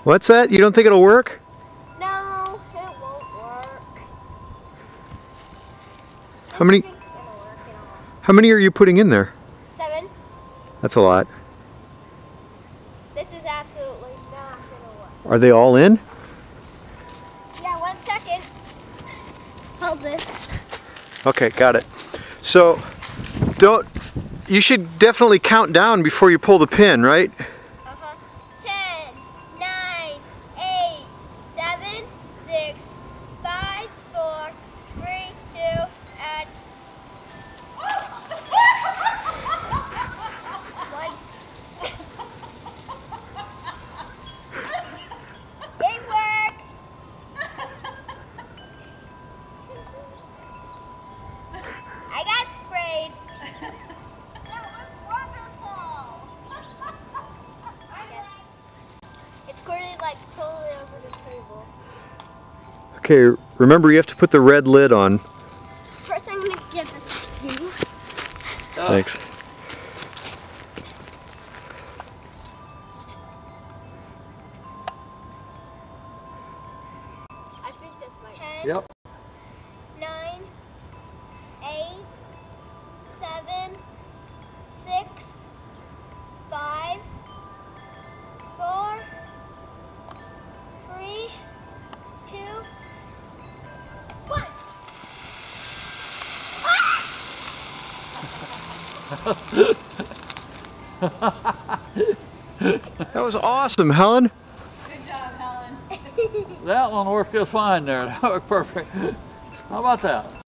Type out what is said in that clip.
What's that? You don't think it'll work? No, it won't work. How many are you putting in there? 7. That's a lot. This is absolutely not gonna work. Are they all in? Yeah, 1 second. Hold this. Okay, got it. So, you should definitely count down before you pull the pin, right? 10, 9, 8, 7, 6, 5, 4, 3, 2, and 1. It worked! I got sprayed. That was wonderful. It squirted like totally over the table. Okay, remember you have to put the red lid on. First I'm going to give this to you. Thanks. I think this might 10, Yep. 9, 8, 7, 6, 5, 4, 3, 2, 1. That was awesome, Helen. Good job, Helen. That one worked just fine there. That worked perfect. How about that?